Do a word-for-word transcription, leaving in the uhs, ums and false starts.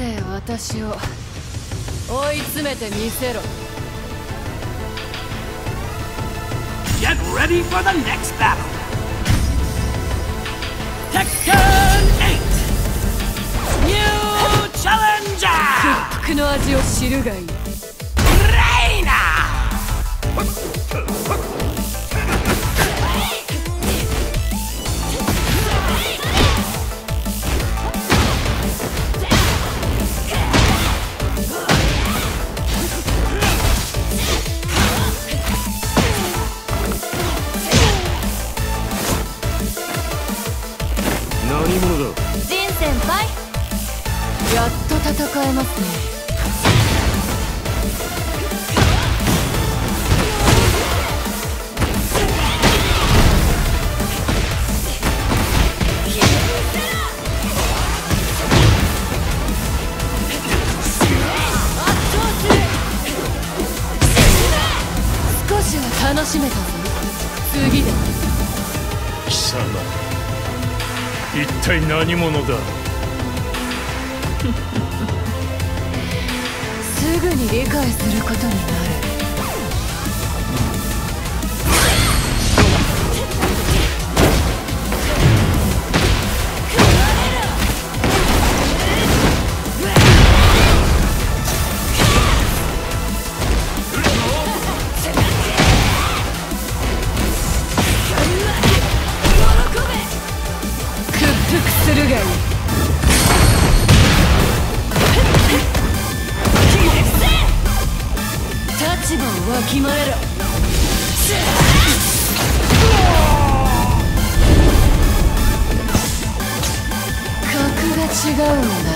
せ私を追い詰めてみせろ。 Get ready for the next battle! Tekken eight! New Challenger! 屈服の味を知るがいい。 レイナ！ 何者だ？ ジン先輩、やっと戦えますね。少しは楽しめたぞ。次で貴様、一体何者だ？ すぐに理解することになる。屈服するがいい。立場をわきまえろ。格が違うのだ。